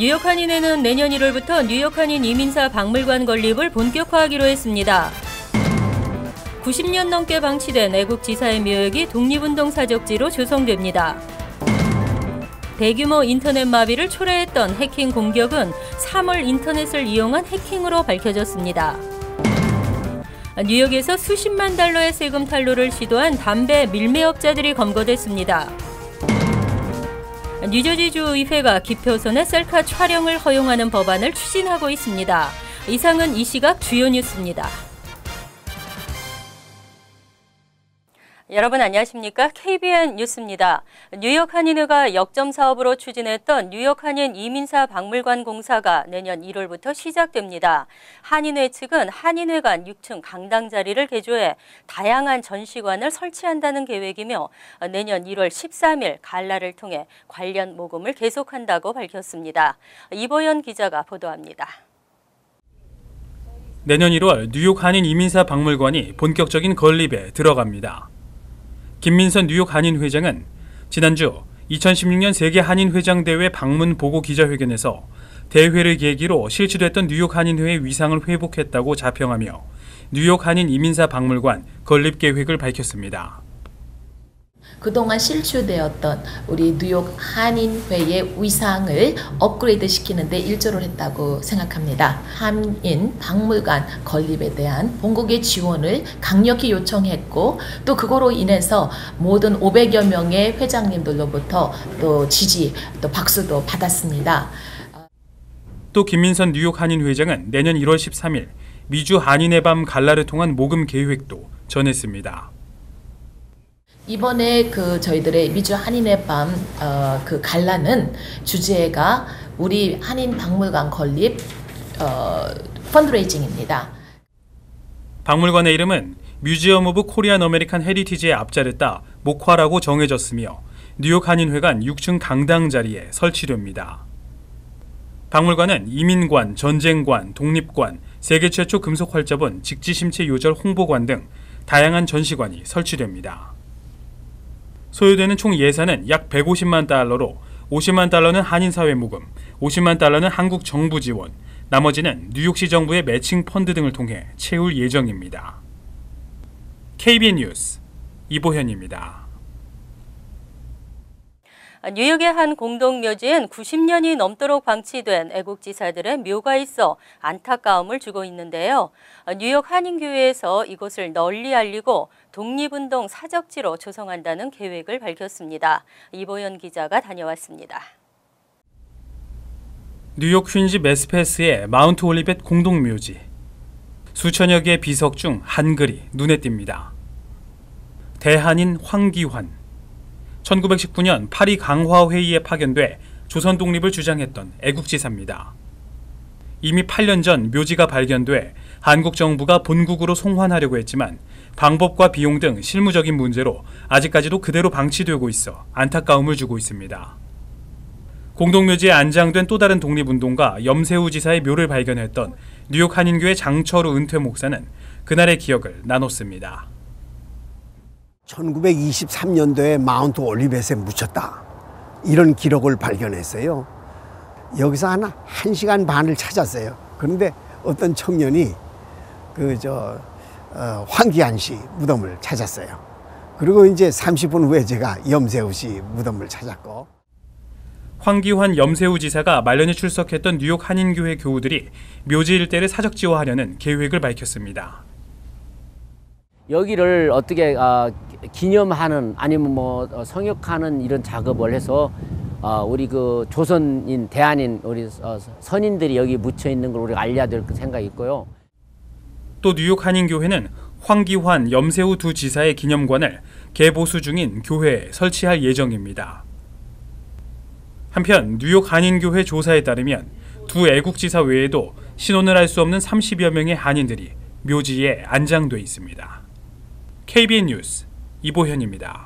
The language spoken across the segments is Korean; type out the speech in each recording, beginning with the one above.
뉴욕 한인회는 내년 1월부터 뉴욕 한인 이민사 박물관 건립을 본격화하기로 했습니다. 90년 넘게 방치된 애국지사의 묘역이 독립운동 사적지로 조성됩니다. 대규모 인터넷 마비를 초래했던 해킹 공격은 3월 인터넷을 이용한 해킹으로 밝혀졌습니다. 뉴욕에서 수십만 달러의 세금 탈루를 시도한 담배 밀매업자들이 검거됐습니다. 뉴저지주 의회가 기표선의 셀카 촬영을 허용하는 법안을 추진하고 있습니다. 이상은 이 시각 주요 뉴스입니다. 여러분 안녕하십니까? KBN 뉴스입니다. 뉴욕 한인회가 역점 사업으로 추진했던 뉴욕 한인 이민사 박물관 공사가 내년 1월부터 시작됩니다. 한인회 측은 한인회관 6층 강당 자리를 개조해 다양한 전시관을 설치한다는 계획이며 내년 1월 13일 갈라를 통해 관련 모금을 계속한다고 밝혔습니다. 이보연 기자가 보도합니다. 내년 1월 뉴욕 한인 이민사 박물관이 본격적인 건립에 들어갑니다. 김민선 뉴욕 한인 회장은 지난주 2016년 세계 한인 회장 대회 방문 보고 기자회견에서 대회를 계기로 실추됐던 뉴욕 한인회의 위상을 회복했다고 자평하며 뉴욕 한인 이민사 박물관 건립 계획을 밝혔습니다. 그동안 실추되었던 우리 뉴욕 한인회의 위상을 업그레이드 시키는 데 일조를 했다고 생각합니다. 한인 박물관 건립에 대한 본국의 지원을 강력히 요청했고 또 그거로 인해서 모든 500여 명의 회장님들로부터 또 지지, 또 박수도 받았습니다. 또 김민선 뉴욕 한인 회장은 내년 1월 13일 미주 한인의 밤 갈라를 통한 모금 계획도 전했습니다. 이번에 저희들의 미주 한인의 밤 그 갈라는 주제가 우리 한인 박물관 건립 펀드레이징입니다. 박물관의 이름은 뮤지엄 오브 코리안 아메리칸 헤리티지의 앞자를 따 목화라고 정해졌으며 뉴욕 한인회관 6층 강당 자리에 설치됩니다. 박물관은 이민관, 전쟁관, 독립관, 세계 최초 금속 활자본 직지심체 요절 홍보관 등 다양한 전시관이 설치됩니다. 소요되는 총 예산은 약 150만 달러로 50만 달러는 한인사회 모금, 50만 달러는 한국 정부 지원, 나머지는 뉴욕시 정부의 매칭 펀드 등을 통해 채울 예정입니다. KBN 뉴스 이보현입니다. 뉴욕의 한 공동묘지엔 90년이 넘도록 방치된 애국지사들의 묘가 있어 안타까움을 주고 있는데요. 뉴욕 한인교회에서 이곳을 널리 알리고 독립운동 사적지로 조성한다는 계획을 밝혔습니다. 이보연 기자가 다녀왔습니다. 뉴욕 퀸즈 메스패스의 마운트 올리벳 공동묘지. 수천여 개의 비석 중 한글이 눈에 띕니다. 대한인 황기환. 1919년 파리 강화회의에 파견돼 조선 독립을 주장했던 애국지사입니다. 이미 8년 전 묘지가 발견돼 한국 정부가 본국으로 송환하려고 했지만 방법과 비용 등 실무적인 문제로 아직까지도 그대로 방치되고 있어 안타까움을 주고 있습니다. 공동묘지에 안장된 또 다른 독립운동가 염세우 지사의 묘를 발견했던 뉴욕 한인교회 장철우 은퇴 목사는 그날의 기억을 나눴습니다. 1923년도에 마운트 올리벳에 묻혔다. 이런 기록을 발견했어요. 여기서 한 1시간 반을 찾았어요. 그런데 어떤 청년이 황기환 씨 무덤을 찾았어요. 그리고 이제 30분 후에 제가 염세우 씨 무덤을 찾았고. 황기환 염세우 지사가 말년에 출석했던 뉴욕 한인교회 교우들이 묘지 일대를 사적지화하려는 계획을 밝혔습니다. 여기를 어떻게 기념하는 아니면 성역하는 이런 작업을 해서 우리 조선인 대한인 우리 선인들이 여기 묻혀 있는 걸 우리가 알려야 될 생각이 있고요. 또 뉴욕 한인교회는 황기환, 염세우 두 지사의 기념관을 개보수 중인 교회에 설치할 예정입니다. 한편 뉴욕 한인교회 조사에 따르면 두 애국지사 외에도 신원을 알 수 없는 30여 명의 한인들이 묘지에 안장돼 있습니다. KBN 뉴스 이보현입니다.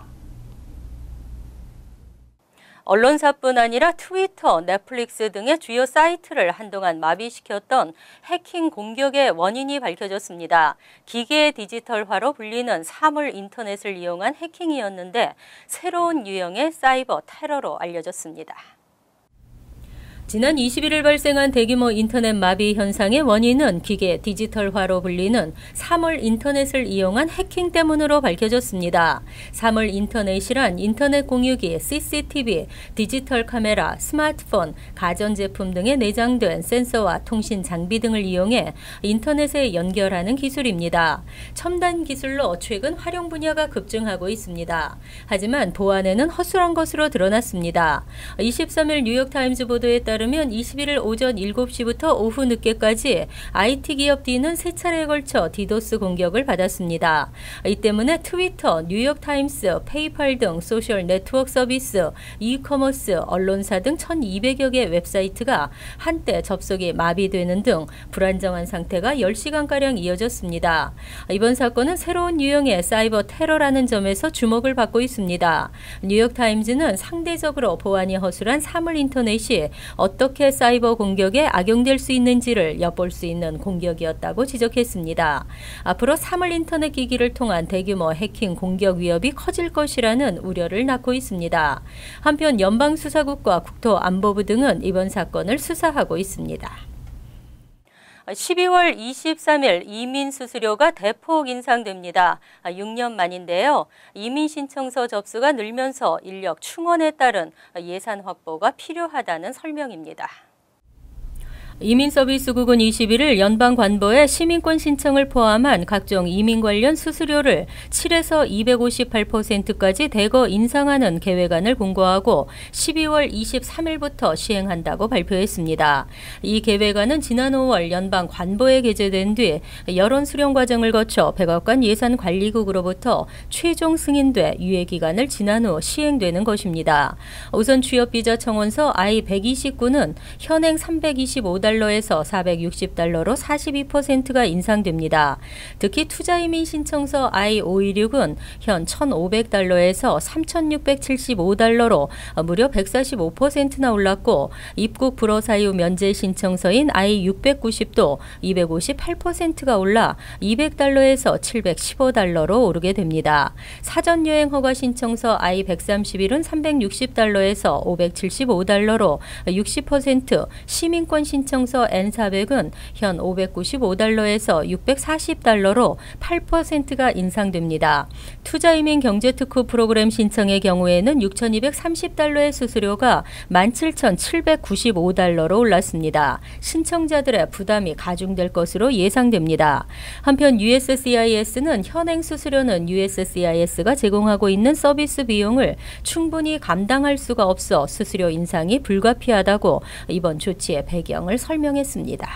언론사뿐 아니라 트위터, 넷플릭스 등의 주요 사이트를 한동안 마비시켰던 해킹 공격의 원인이 밝혀졌습니다. 기계 디지털화로 불리는 사물 인터넷을 이용한 해킹이었는데 새로운 유형의 사이버 테러로 알려졌습니다. 지난 21일 발생한 대규모 인터넷 마비 현상의 원인은 기계 디지털화로 불리는 3월 인터넷을 이용한 해킹 때문으로 밝혀졌습니다. 3월 인터넷이란 인터넷 공유기, CCTV, 디지털 카메라, 스마트폰, 가전제품 등에 내장된 센서와 통신 장비 등을 이용해 인터넷에 연결하는 기술입니다. 첨단 기술로 최근 활용 분야가 급증하고 있습니다. 하지만 보안에는 허술한 것으로 드러났습니다. 23일 뉴욕타임즈 보도에 따르면 21일 오전 7시부터 오후 늦게까지 IT 기업 D는 3차례에 걸쳐 디도스 공격을 받았습니다. 이 때문에 트위터, 뉴욕타임스, 페이팔 등 소셜 네트워크 서비스, 이커머스, 언론사 등 1200여 개 웹사이트가 한때 접속이 마비되는 등 불안정한 상태가 10시간가량 이어졌습니다. 이번 사건은 새로운 유형의 사이버 테러라는 점에서 주목을 받고 있습니다. 뉴욕타임즈는 상대적으로 보안이 허술한 3월 인터넷이 어떻게 사이버 공격에 악용될 수 있는지를 엿볼 수 있는 공격이었다고 지적했습니다. 앞으로 3월 인터넷 기기를 통한 대규모 해킹 공격 위협이 커질 것이라는 우려를 낳고 있습니다. 한편 연방수사국과 국토안보부 등은 이번 사건을 수사하고 있습니다. 12월 23일 이민 수수료가 대폭 인상됩니다. 6년 만인데요. 이민 신청서 접수가 늘면서 인력 충원에 따른 예산 확보가 필요하다는 설명입니다. 이민서비스국은 21일 연방관보에 시민권 신청을 포함한 각종 이민 관련 수수료를 7에서 258%까지 대거 인상하는 계획안을 공고하고 12월 23일부터 시행한다고 발표했습니다. 이 계획안은 지난 5월 연방관보에 게재된 뒤 여론 수렴 과정을 거쳐 백악관 예산관리국으로부터 최종 승인돼 유예기간을 지난 후 시행되는 것입니다. 우선 취업비자 청원서 I-129는 현행 325달러에서 460달러로 42%가 인상됩니다. 특히 투자이민 신청서 I-526은 현 1,500달러에서 3,675달러로 무려 145%나 올랐고 입국 불허 사유 면제 신청서인 I-690도 258%가 올라 200달러에서 715달러로 오르게 됩니다. 사전여행 허가 신청서 I-131은 360달러에서 575달러로 60%, 시민권 신청서 N400은 현 595달러에서 640달러로 8%가 인상됩니다. 투자이민 경제특후 프로그램 신청의 경우에는 6,230달러의 수수료가 17,795달러로 올랐습니다. 신청자들의 부담이 가중될 것으로 예상됩니다. 한편 USCIS는 현행 수수료는 USCIS가 제공하고 있는 서비스 비용을 충분히 감당할 수가 없어 수수료 인상이 불가피하다고 이번 조치의 배경을 설명했습니다.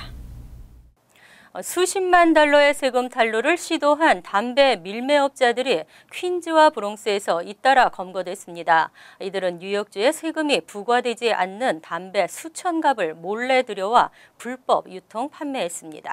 수십만 달러의 세금 탈루를 시도한 담배 밀매업자들이 퀸즈와 브롱스에서 잇따라 검거됐습니다. 이들은 뉴욕주에 세금이 부과되지 않는 담배 수천 갑을 몰래 들여와 불법 유통 판매했습니다.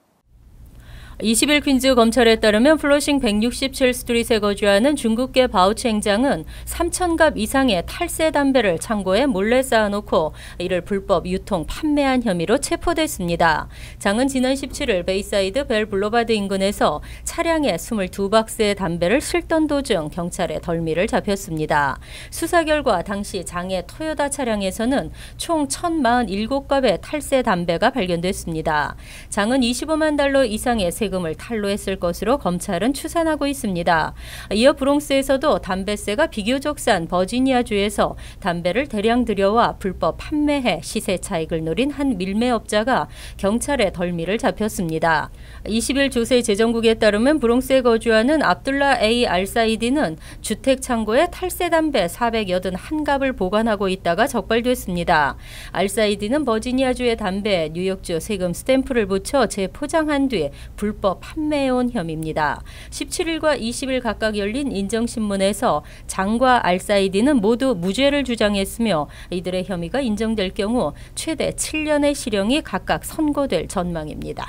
20일 퀸즈 검찰에 따르면 플러싱 167스트릿에 거주하는 중국계 바우챈 장은 3,000갑 이상의 탈세 담배를 창고에 몰래 쌓아놓고 이를 불법 유통 판매한 혐의로 체포됐습니다. 장은 지난 17일 베이사이드 벨 블로바드 인근에서 차량에 22박스의 담배를 싣던 도중 경찰에 덜미를 잡혔습니다. 수사 결과 당시 장의 토요타 차량에서는 총 1,047갑의 탈세 담배가 발견됐습니다. 장은 25만 달러 이상의 세금을 탈루했을 것으로 검찰은 추산하고 있습니다. 이어 브롱스에서도 담배세가 비교적 싼 버지니아주에서 담배를 대량 들여와 불법 판매해 시세 차익을 노린 한 밀매업자가 경찰에 덜미를 잡혔습니다. 20일 조세 재정국에 따르면 브롱스에 거주하는 압둘라 A 알사이디는 주택 창고에 탈세 담배 481갑을 보관하고 있다가 적발됐습니다. 알사이디는 버지니아주의 담배에 뉴욕주 세금 스탬프를 붙여 재포장한 뒤 불법 판매해온 혐의입니다. 17일과 20일 각각 열린 인정신문에서 장과 알사이디는 모두 무죄를 주장했으며 이들의 혐의가 인정될 경우 최대 7년의 실형이 각각 선고될 전망입니다.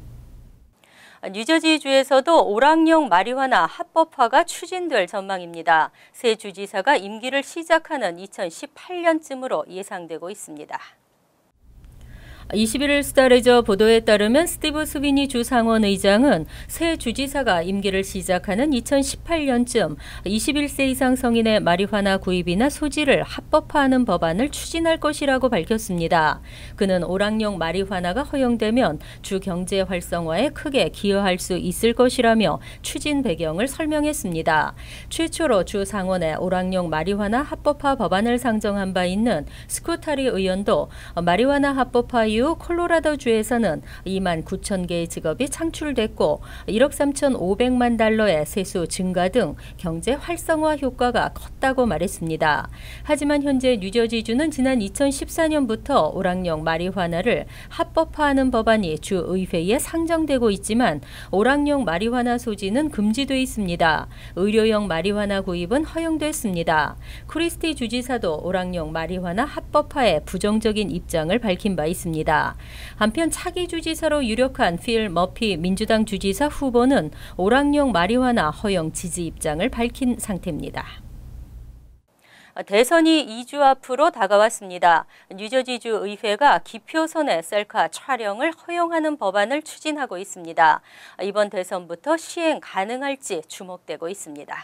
뉴저지주에서도 오락용 마리화나 합법화가 추진될 전망입니다. 새 주지사가 임기를 시작하는 2018년쯤으로 예상되고 있습니다. 21일 스타레저 보도에 따르면 스티브 스위니 주 상원의장은 새 주지사가 임기를 시작하는 2018년쯤 21세 이상 성인의 마리화나 구입이나 소지를 합법화하는 법안을 추진할 것이라고 밝혔습니다. 그는 오락용 마리화나가 허용되면 주 경제 활성화에 크게 기여할 수 있을 것이라며 추진 배경을 설명했습니다. 최초로 주 상원에 오락용 마리화나 합법화 법안을 상정한 바 있는 스쿠타리 의원도 마리화나 합법화 이후 콜로라도주에서는 2만 9천 개의 직업이 창출됐고 1억 3,500만 달러의 세수 증가 등 경제 활성화 효과가 컸다고 말했습니다. 하지만 현재 뉴저지주는 지난 2014년부터 오락용 마리화나를 합법화하는 법안이 주 의회에 상정되고 있지만 오락용 마리화나 소지는 금지돼 있습니다. 의료용 마리화나 구입은 허용됐습니다. 크리스티 주지사도 오락용 마리화나 합법화에 부정적인 입장을 밝힌 바 있습니다. 한편 차기 주지사로 유력한 필 머피 민주당 주지사 후보는 오락용 마리화나 허용 지지 입장을 밝힌 상태입니다. 대선이 2주 앞으로 다가왔습니다. 뉴저지주 의회가 기표선의 셀카 촬영을 허용하는 법안을 추진하고 있습니다. 이번 대선부터 시행 가능할지 주목되고 있습니다.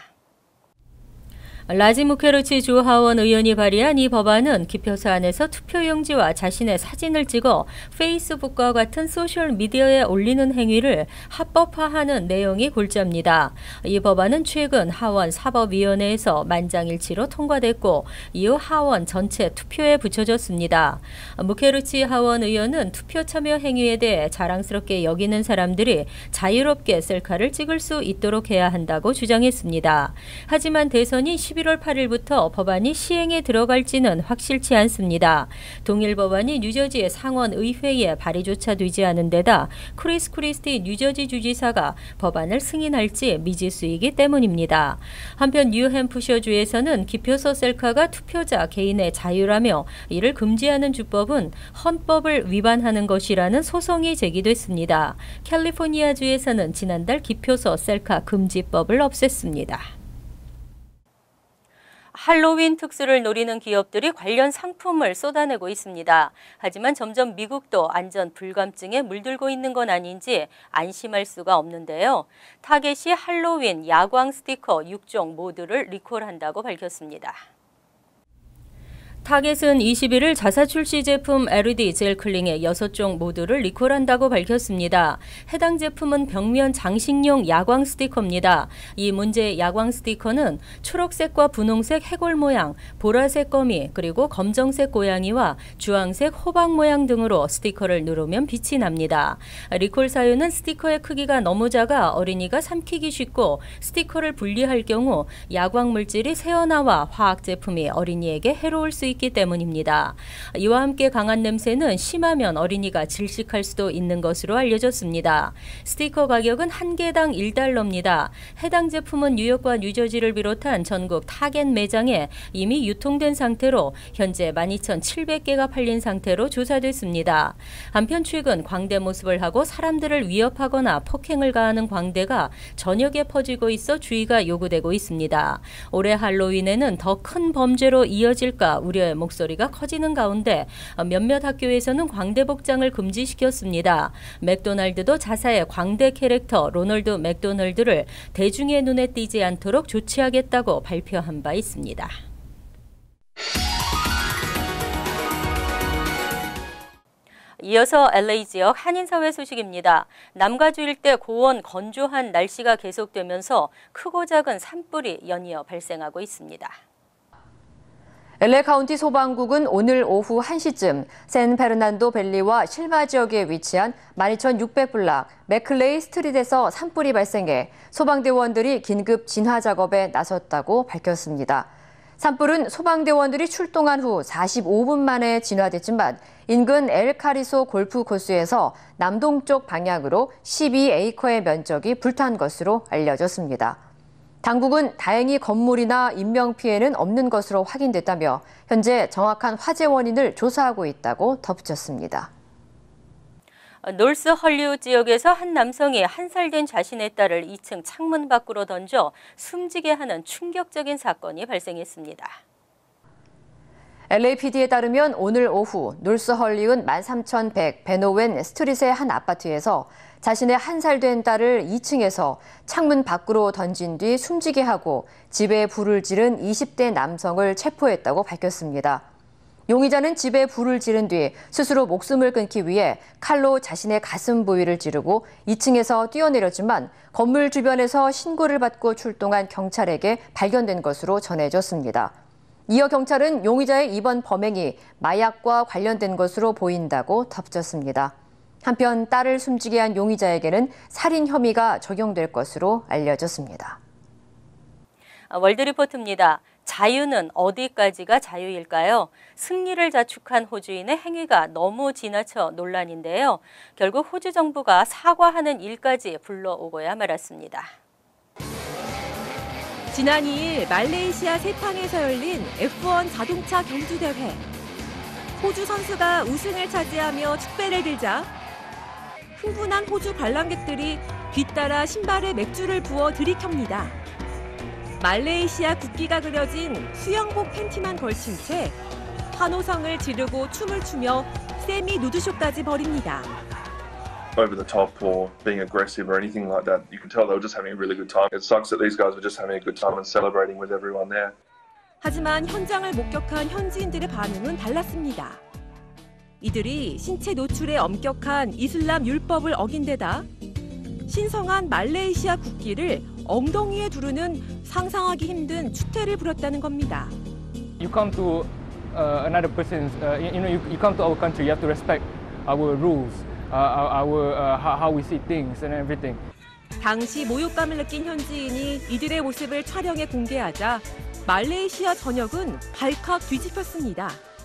라지 무케르치 주 하원 의원이 발의한 이 법안은 기표소 안에서 투표용지와 자신의 사진을 찍어 페이스북과 같은 소셜미디어에 올리는 행위를 합법화하는 내용이 골자입니다. 이 법안은 최근 하원 사법위원회에서 만장일치로 통과됐고 이후 하원 전체 투표에 붙여졌습니다. 무케르치 하원 의원은 투표 참여 행위에 대해 자랑스럽게 여기는 사람들이 자유롭게 셀카를 찍을 수 있도록 해야 한다고 주장했습니다. 하지만 대선이 11월 8일부터 법안이 시행에 들어갈지는 확실치 않습니다. 동일 법안이 뉴저지의 상원 의회에 발의조차 되지 않은 데다 크리스티 뉴저지 주지사가 법안을 승인할지 미지수이기 때문입니다. 한편 뉴햄프셔주에서는 기표소 셀카가 투표자 개인의 자유라며 이를 금지하는 주법은 헌법을 위반하는 것이라는 소송이 제기됐습니다. 캘리포니아주에서는 지난달 기표소 셀카 금지법을 없앴습니다. 할로윈 특수를 노리는 기업들이 관련 상품을 쏟아내고 있습니다. 하지만 점점 미국도 안전 불감증에 물들고 있는 건 아닌지 안심할 수가 없는데요. 타겟이 할로윈 야광 스티커 6종 모두를 리콜한다고 밝혔습니다. 타겟은 21일 자사 출시 제품 LED 젤 클링의 6종 모두를 리콜한다고 밝혔습니다. 해당 제품은 벽면 장식용 야광 스티커입니다. 이 문제의 야광 스티커는 초록색과 분홍색 해골 모양, 보라색 거미, 그리고 검정색 고양이와 주황색 호박 모양 등으로 스티커를 누르면 빛이 납니다. 리콜 사유는 스티커의 크기가 너무 작아 어린이가 삼키기 쉽고 스티커를 분리할 경우 야광 물질이 새어나와 화학 제품이 어린이에게 해로울 수 있기 때문입니다. 이와 함께 강한 냄새는 심하면 어린이가 질식할 수도 있는 것으로 알려졌습니다. 스티커 가격은 한 개당 $1입니다. 해당 제품은 뉴욕과 뉴저지를 비롯한 전국 타겟 매장에 이미 유통된 상태로 현재 12,700개가 팔린 상태로 조사됐습니다. 한편 최근 광대 모습을 하고 사람들을 위협하거나 폭행을 가하는 광대가 전역에 퍼지고 있어 주의가 요구되고 있습니다. 올해 할로윈에는 더 큰 범죄로 이어질까 우려 목소리가 커지는 가운데 몇몇 학교에서는 광대 복장을 금지시켰습니다. 맥도날드도 자사의 광대 캐릭터 로널드 맥도널드를 대중의 눈에 띄지 않도록 조치하겠다고 발표한 바 있습니다. 이어서 LA 지역 한인사회 소식입니다. 남가주 일대 고온 건조한 날씨가 계속되면서 크고 작은 산불이 연이어 발생하고 있습니다. LA 카운티 소방국은 오늘 오후 1시쯤 샌페르난도 밸리와 실마 지역에 위치한 12,600블락 맥클레이 스트릿에서 산불이 발생해 소방대원들이 긴급 진화 작업에 나섰다고 밝혔습니다. 산불은 소방대원들이 출동한 후 45분 만에 진화됐지만 인근 엘카리소 골프 코스에서 남동쪽 방향으로 12에이커의 면적이 불탄 것으로 알려졌습니다. 당국은 다행히 건물이나 인명피해는 없는 것으로 확인됐다며 현재 정확한 화재 원인을 조사하고 있다고 덧붙였습니다. 노스 헐리우드 지역에서 한 남성이 1살 된 자신의 딸을 2층 창문 밖으로 던져 숨지게 하는 충격적인 사건이 발생했습니다. LAPD에 따르면 오늘 오후 놀스 헐리운 13100 베노웬 스트릿의 한 아파트에서 자신의 1살 된 딸을 2층에서 창문 밖으로 던진 뒤 숨지게 하고 집에 불을 지른 20대 남성을 체포했다고 밝혔습니다. 용의자는 집에 불을 지른 뒤 스스로 목숨을 끊기 위해 칼로 자신의 가슴 부위를 찌르고 2층에서 뛰어내렸지만 건물 주변에서 신고를 받고 출동한 경찰에게 발견된 것으로 전해졌습니다. 이어 경찰은 용의자의 이번 범행이 마약과 관련된 것으로 보인다고 덧붙였습니다. 한편 딸을 숨지게 한 용의자에게는 살인 혐의가 적용될 것으로 알려졌습니다. 월드리포트입니다. 자유는 어디까지가 자유일까요? 승리를 자축한 호주인의 행위가 너무 지나쳐 논란인데요. 결국 호주 정부가 사과하는 일까지 불러오고야 말았습니다. 지난 2일 말레이시아 세팡에서 열린 F1 자동차 경주대회. 호주 선수가 우승을 차지하며 축배를 들자 흥분한 호주 관람객들이 뒤따라 신발에 맥주를 부어 들이켭니다. 말레이시아 국기가 그려진 수영복 팬티만 걸친 채 환호성을 지르고 춤을 추며 세미 누드쇼까지 벌입니다. Over the top or being aggressive or anything like that. You can tell they were just having a really good time. It sucks that these guys were just having a good time and celebrating with everyone there. 하지만 현장을 목격한 현지인들의 반응은 달랐습니다. 이들이 신체 노출에 엄격한 이슬람 율법을 어긴 데다 신성한 말레이시아 국기를 엉덩이에 두르는 상상하기 힘든 추태를 부렸다는 겁니다. You come to another person's, you come to our country. You have to respect our rules, how we see things and everything. 당시 모욕감을 느낀 현지인이 이들의 모습을 촬영해 공개하자 말레이시아 전역은 발칵 뒤집혔습니다.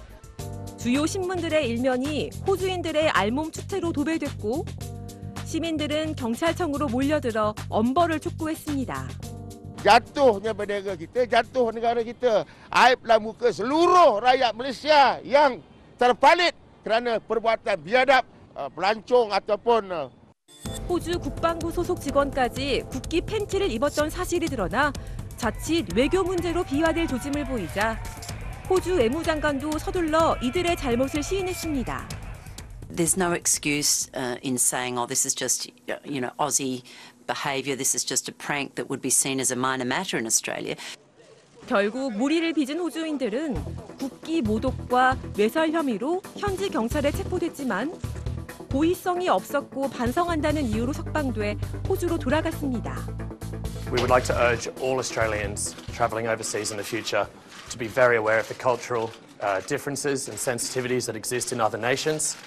주요 신문들의 일면이 호주인들의 알몸 추태로 도배됐고 시민들은 경찰청으로 몰려들어 엄벌을 촉구했습니다. Jatuhnya bendera kita, jatuh negara kita. Aiblah muka seluruh rakyat Malaysia yang terpalit kerana perbuatan biadab, pelancong ataupun 호주 국방부 소속 직원까지 국기 팬티를 입었던 사실이 드러나 자칫 외교 문제로 비화될 조짐을 보이자 호주 외무장관도 서둘러 이들의 잘못을 시인했습니다. There's no excuse in saying, oh, this is just, Aussie behaviour, this is just a prank that would be seen as a minor matter in Australia. 결국 무리를 빚은 호주인들은 국기 모독과 외설 혐의로 현지 경찰에 체포됐지만 고의성이 없었고 반성한다는 이유로 석방돼 호주로 돌아갔습니다. We would like to urge all Australians travelling overseas in the future to be very aware of the cultural differences and sensitivities that exist in other nations.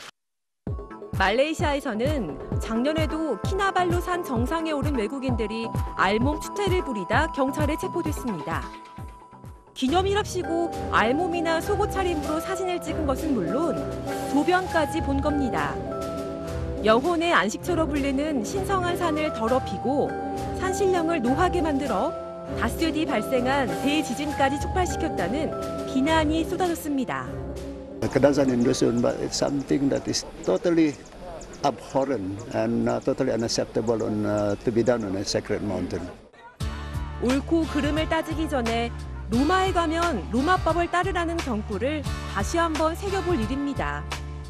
말레이시아에서는 작년에도 키나발루산 정상에 오른 외국인들이 알몸 추태를 부리다 경찰에 체포됐습니다. 기념일합시고 알몸이나 속옷 차림으로 사진을 찍은 것은 물론 소변까지 본 겁니다. 영혼의 안식처로 불리는 신성한 산을 더럽히고 산신령을 노하게 만들어 닷새 뒤 발생한 대지진까지 촉발시켰다는 비난이 쏟아졌습니다. Kedangsan Indonesia, but it's something that is totally abhorrent and totally unacceptable to be done on a sacred mountain. 옳고 그름을 따지기 전에 로마에 가면 로마법을 따르라는 경고를 다시 한번 새겨볼 일입니다.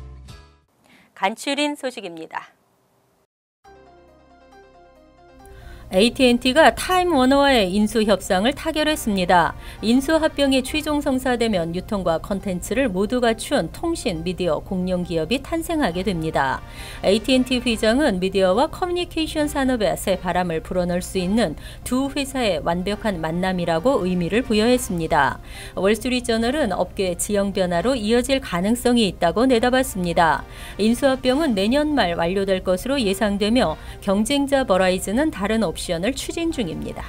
간추린 소식입니다. AT&T가 타임워너와의 인수 협상을 타결했습니다. 인수 합병이 최종 성사되면 유통과 콘텐츠를 모두 갖춘 통신, 미디어, 공룡 기업이 탄생하게 됩니다. AT&T 회장은 미디어와 커뮤니케이션 산업에 새 바람을 불어넣을 수 있는 두 회사의 완벽한 만남이라고 의미를 부여했습니다. 월스트리트저널은 업계의 지형 변화로 이어질 가능성이 있다고 내다봤습니다. 인수 합병은 내년 말 완료될 것으로 예상되며 경쟁자 버라이즌은 다른 옵션을 추진 중입니다.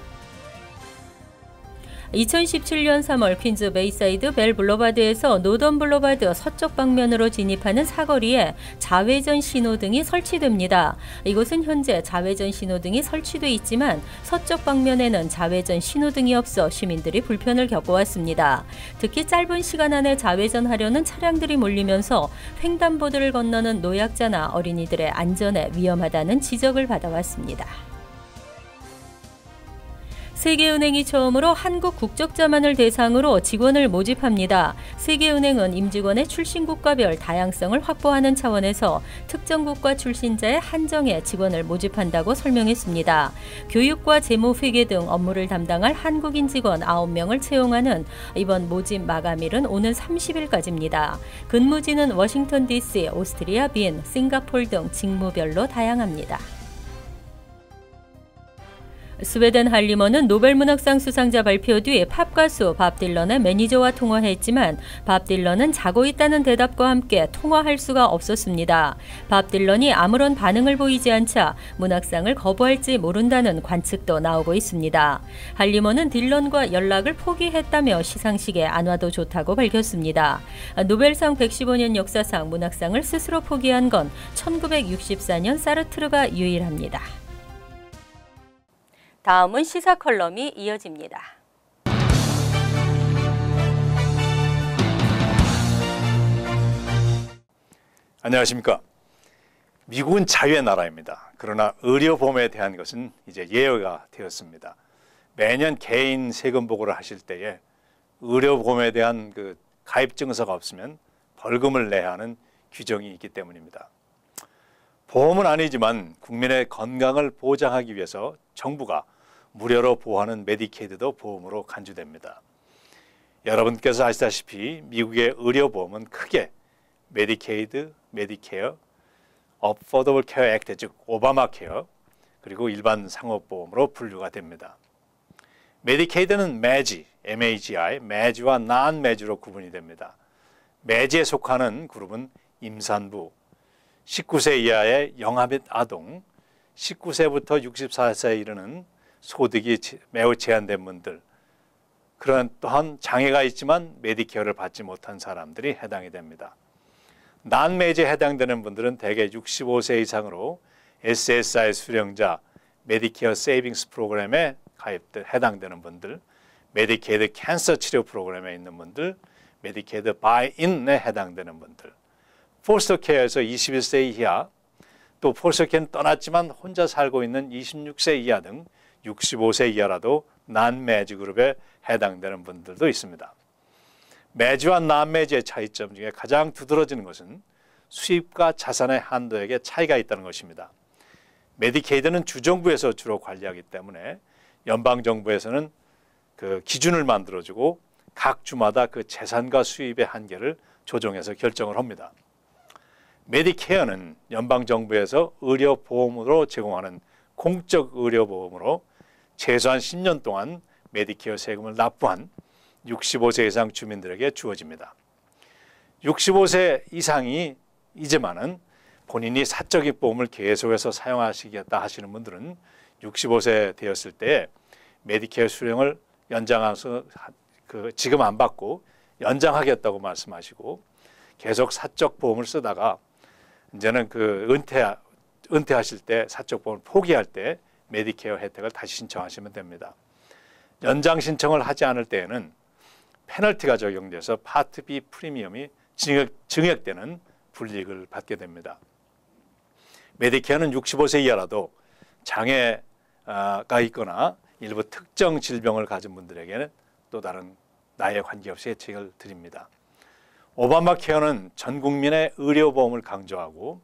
2017년 3월 퀸즈 베이사이드 벨 블러바드에서 노던 블러바드 서쪽 방면으로 진입하는 사거리에 자회전 신호등이 설치됩니다. 이곳은 현재 자회전 신호등이 설치돼 있지만 서쪽 방면에는 자회전 신호등이 없어 시민들이 불편을 겪어왔습니다. 특히 짧은 시간 안에 자회전하려는 차량들이 몰리면서 횡단보도를 건너는 노약자나 어린이들의 안전에 위험하다는 지적을 받아왔습니다. 세계은행이 처음으로 한국 국적자만을 대상으로 직원을 모집합니다. 세계은행은 임직원의 출신국가별 다양성을 확보하는 차원에서 특정 국가 출신자의 한정에 직원을 모집한다고 설명했습니다. 교육과 재무회계 등 업무를 담당할 한국인 직원 9명을 채용하는 이번 모집 마감일은 오는 30일까지입니다. 근무지는 워싱턴 DC, 오스트리아 빈, 싱가포르 등 직무별로 다양합니다. 스웨덴 할리먼은 노벨문학상 수상자 발표 뒤 팝 가수 밥 딜런의 매니저와 통화했지만 밥 딜런은 자고 있다는 대답과 함께 통화할 수가 없었습니다. 밥 딜런이 아무런 반응을 보이지 않자 문학상을 거부할지 모른다는 관측도 나오고 있습니다. 할리먼은 딜런과 연락을 포기했다며 시상식에 안 와도 좋다고 밝혔습니다. 노벨상 115년 역사상 문학상을 스스로 포기한 건 1964년 사르트르가 유일합니다. 다음은 시사 컬럼이 이어집니다. 안녕하십니까. 미국은 자유의 나라입니다. 그러나 의료보험에 대한 것은 이제 예외가 되었습니다. 매년 개인 세금 보고를 하실 때에 의료보험에 대한 그 가입 증서가 없으면 벌금을 내야 하는 규정이 있기 때문입니다. 보험은 아니지만 국민의 건강을 보장하기 위해서 정부가 무료로 보호하는 메디케이드도 보험으로 간주됩니다. 여러분께서 아시다시피 미국의 의료보험은 크게 메디케이드, 메디케어, 어포더블 케어 액트, 즉 오바마 케어, 그리고 일반 상업보험으로 분류가 됩니다. 메디케이드는 매지, MAGI, 매지와 non-매지로 구분이 됩니다. 매지에 속하는 그룹은 임산부, 19세 이하의 영아 및 아동, 19세부터 64세에 이르는 소득이 매우 제한된 분들, 그런 또한 장애가 있지만 메디케어를 받지 못한 사람들이 해당이 됩니다. non-매지에 해당되는 분들은 대개 65세 이상으로 SSI 수령자, 메디케어 세이빙스 프로그램에 해당되는 분들, 메디케이드 캔서 치료 프로그램에 있는 분들, 메디케이드 바이인에 해당되는 분들, 포스터 케어에서 21세 이하, 또 포스터 케어는 떠났지만 혼자 살고 있는 26세 이하 등 65세 이하라도 non-매지 그룹에 해당되는 분들도 있습니다. 매지와 non-매지의 차이점 중에 가장 두드러지는 것은 수입과 자산의 한도액에 차이가 있다는 것입니다. 메디케이드는 주정부에서 주로 관리하기 때문에 연방정부에서는 그 기준을 만들어주고 각 주마다 그 재산과 수입의 한계를 조정해서 결정을 합니다. 메디케어는 연방정부에서 의료보험으로 제공하는 공적 의료보험으로 최소한 10년 동안 메디케어 세금을 납부한 65세 이상 주민들에게 주어집니다. 65세 이상이 이제만은 본인이 사적인 보험을 계속해서 사용하시겠다 하시는 분들은 65세 되었을 때 메디케어 수령을 연장해서 지금 안 받고 연장하겠다고 말씀하시고 계속 사적 보험을 쓰다가 이제는 은퇴하실 때 사적 보험을 포기할 때 메디케어 혜택을 다시 신청하시면 됩니다. 연장 신청을 하지 않을 때에는 페널티가 적용돼서 파트 B 프리미엄이 증액되는 불이익을 받게 됩니다. 메디케어는 65세 이하라도 장애가 있거나 일부 특정 질병을 가진 분들에게는 또 다른 나이에 관계없이 혜택을 드립니다. 오바마 케어는 전 국민의 의료보험을 강조하고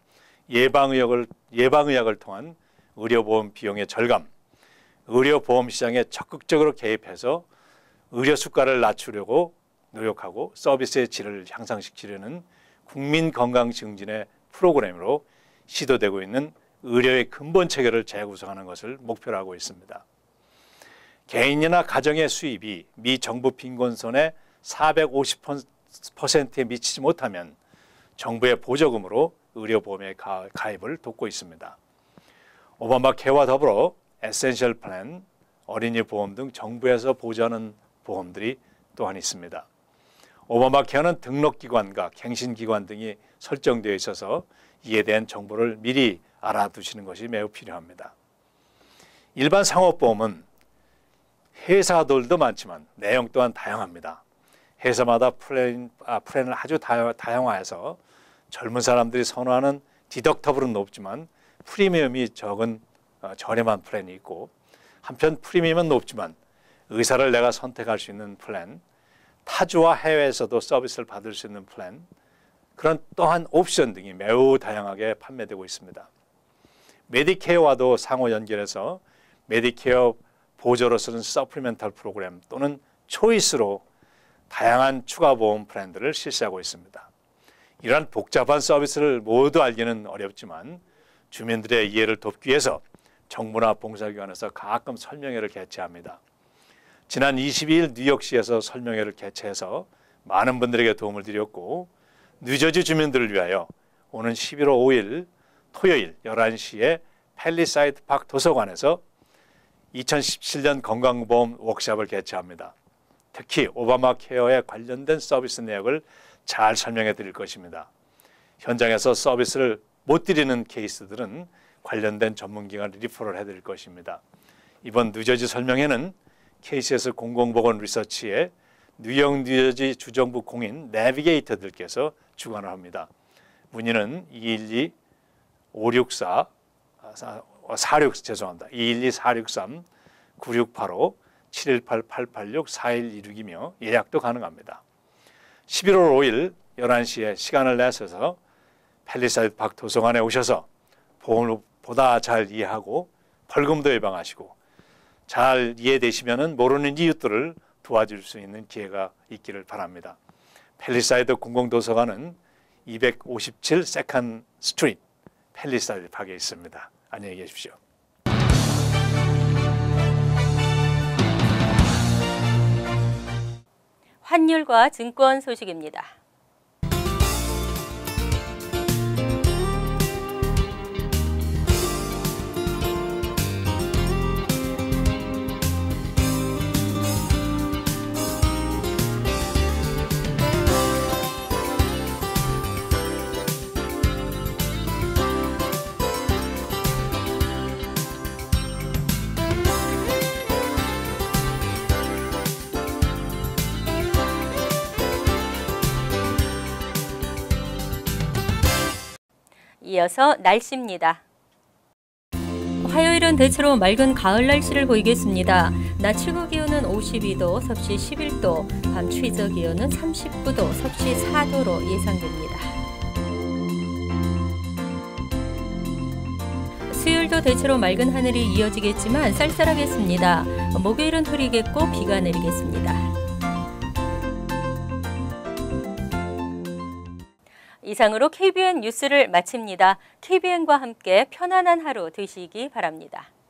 예방의학을 통한 의료보험 비용의 절감, 의료보험 시장에 적극적으로 개입해서 의료 수가를 낮추려고 노력하고 서비스의 질을 향상시키려는 국민 건강 증진의 프로그램으로 시도되고 있는 의료의 근본 체계를 재구성하는 것을 목표로 하고 있습니다. 개인이나 가정의 수입이 미 정부 빈곤선의 450%에 미치지 못하면 정부의 보조금으로 의료보험의 가입을 돕고 있습니다. 오바마 케어와 더불어 에센셜 플랜, 어린이 보험 등 정부에서 보조하는 보험들이 또한 있습니다. 오바마 케어는 등록기관과 갱신기관 등이 설정되어 있어서 이에 대한 정보를 미리 알아두시는 것이 매우 필요합니다. 일반 상업보험은 회사들도 많지만 내용 또한 다양합니다. 회사마다 플랜을 아주 다양화해서 젊은 사람들이 선호하는 디덕터블은 높지만 프리미엄이 적은 저렴한 플랜이 있고, 한편 프리미엄은 높지만 의사를 내가 선택할 수 있는 플랜, 타주와 해외에서도 서비스를 받을 수 있는 플랜, 그런 또한 옵션 등이 매우 다양하게 판매되고 있습니다. 메디케어와도 상호 연결해서 메디케어 보조로 쓰는 서플리멘탈 프로그램 또는 초이스로 다양한 추가 보험 플랜들을 실시하고 있습니다. 이러한 복잡한 서비스를 모두 알기는 어렵지만 주민들의 이해를 돕기 위해서 정부나 봉사기관에서 가끔 설명회를 개최합니다. 지난 22일 뉴욕시에서 설명회를 개최해서 많은 분들에게 도움을 드렸고 뉴저지 주민들을 위하여 오는 11월 5일 토요일 11시에 팰리사이드 파크 도서관에서 2017년 건강보험 워크숍을 개최합니다. 특히 오바마 케어에 관련된 서비스 내역을 잘 설명해 드릴 것입니다. 현장에서 서비스를 못 드리는 케이스들은 관련된 전문기관 리퍼럴 해드릴 것입니다. 이번 뉴저지 설명회는 KCS 공공보건 리서치의 뉴욕 뉴저지 주정부 공인 내비게이터들께서 주관을 합니다. 문의는 212-463-9686-4184-9685-718-886-4126이며 예약도 가능합니다. 11월 5일 11시에 시간을 내셔서 팰리사이드 파크 도서관에 오셔서 보험을 보다 잘 이해하고 벌금도 예방하시고 잘 이해되시면 모르는 이웃들을 도와줄 수 있는 기회가 있기를 바랍니다. 팰리사이드 공공도서관은 257 세컨드 스트리트 팰리사이드 파크에 있습니다. 안녕히 계십시오. 환율과 증권 소식입니다. 이어서 날씨입니다. 화요일은 대체로 맑은 가을 날씨를 보이겠습니다. 낮 최고 기온은 52도, 섭씨 11도, 밤 최저 기온은 39도, 섭씨 4도로 예상됩니다. 수요일도 대체로 맑은 하늘이 이어지겠지만 쌀쌀하겠습니다. 목요일은 흐리겠고 비가 내리겠습니다. 이상으로 KBN 뉴스를 마칩니다. KBN과 함께 편안한 하루 되시기 바랍니다.